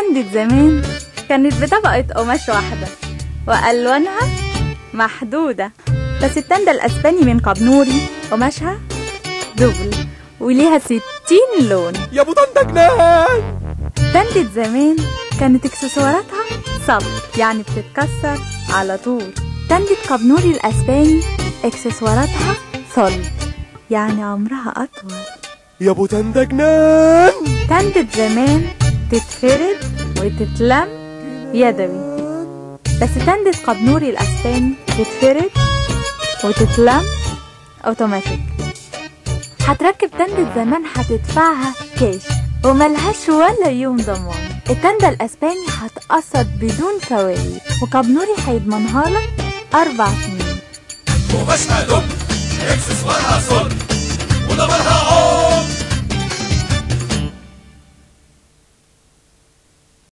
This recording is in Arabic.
تندة زمان كانت بطبقة قماش واحدة وألوانها محدودة، بس التندة الأسباني من قبنوري قماشها دبل وليها 60 لون. يا ابو تندة جنان. تندة زمان كانت اكسسواراتها صلب، يعني بتتكسر على طول. تندة قبنوري الأسباني اكسسواراتها صلب، يعني عمرها أطول. يا ابو تندة جنان. تندة زمان تتفرد وتتلم يدوي، بس تندة قبنوري الأسباني تتفرد وتتلم اوتوماتيك. هتركب تندة زمان هتدفعها كاش وملهاش ولا يوم ضمان. التندة الأسباني هتقسط بدون فوائد، وقبنوري هيضمنها لك 4 سنين. قماشها دب، اكسسوارها صلب، ودبرها